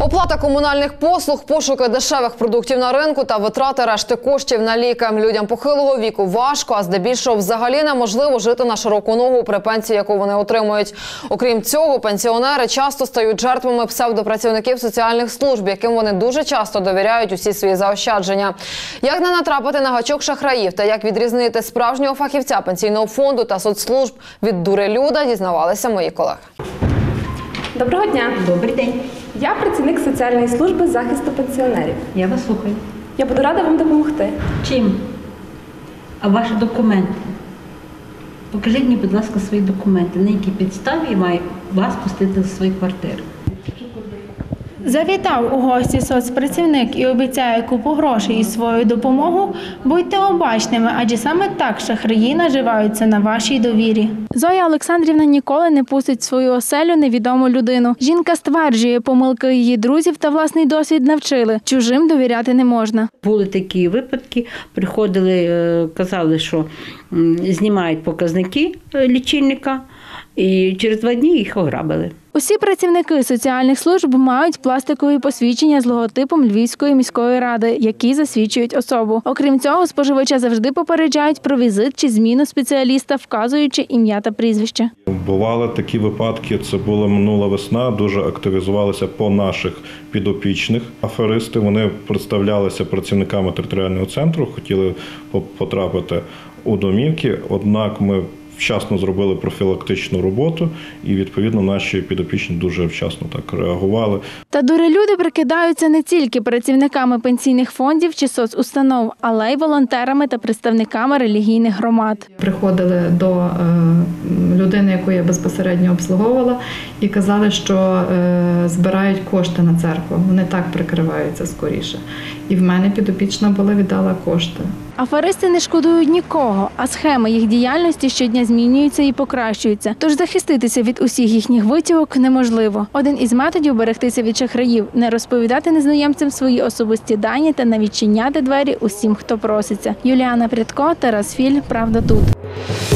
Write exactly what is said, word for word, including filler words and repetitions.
Оплата комунальних послуг, пошуки дешевих продуктів на ринку та витрати решти коштів на ліки. Людям похилого віку важко, а здебільшого взагалі неможливо жити на широку ногу при пенсії, яку вони отримують. Окрім цього, пенсіонери часто стають жертвами псевдопрацівників соціальних служб, яким вони дуже часто довіряють усі свої заощадження. Як не натрапити на гачок шахраїв та як відрізнити справжнього фахівця пенсійного фонду та соцслужб від дурелюда, дізнавалися мої колеги. Доброго дня. Добрий день. Я працівник соціальної служби захисту пенсіонерів. Я вас слухаю. Я буду рада вам допомогти. Чим? А ваші документи? Покажіть мені, будь ласка, свої документи. На якій підставі я маю вас пустити з своєї квартири? Завітав у гості соцпрацівник і обіцяє купу грошей і свою допомогу, будьте обачними, адже саме так шахраї наживаються на вашій довірі. Зоя Олександрівна ніколи не пустить в свою оселю невідому людину. Жінка стверджує, помилки її друзів та власний досвід навчили. Чужим довіряти не можна. Були такі випадки, приходили, казали, що знімають показники лічильника, і через два дні їх ограбили. Усі працівники соціальних служб мають пластикові посвідчення з логотипом Львівської міської ради, які засвідчують особу. Окрім цього, споживача завжди попереджають про візит чи зміну спеціаліста, вказуючи ім'я та прізвище. Бували такі випадки, це була минула весна, дуже активізувалися по наших підопічних. Аферисти, вони представлялися працівниками територіального центру, хотіли потрапити у домівки, однак ми вчасно зробили профілактичну роботу і, відповідно, наші підопічні дуже вчасно так реагували. Та дурелюди прикидаються не тільки працівниками пенсійних фондів чи соцустанов, але й волонтерами та представниками релігійних громад. Приходили до людини, яку я безпосередньо обслуговувала, і казали, що збирають кошти на церкву. Вони так прикриваються скоріше. І в мене підопічна була, віддала кошти. Аферисти не шкодують нікого, а схеми їх діяльності щодня змінюються і покращуються. Тож захиститися від усіх їхніх витівок неможливо. Один із методів берегтися від шахраїв – не розповідати незнайомцям свої особисті дані та не відчиняти двері усім, хто проситься. Юліана Прядко, Тарас Філь. Правда тут.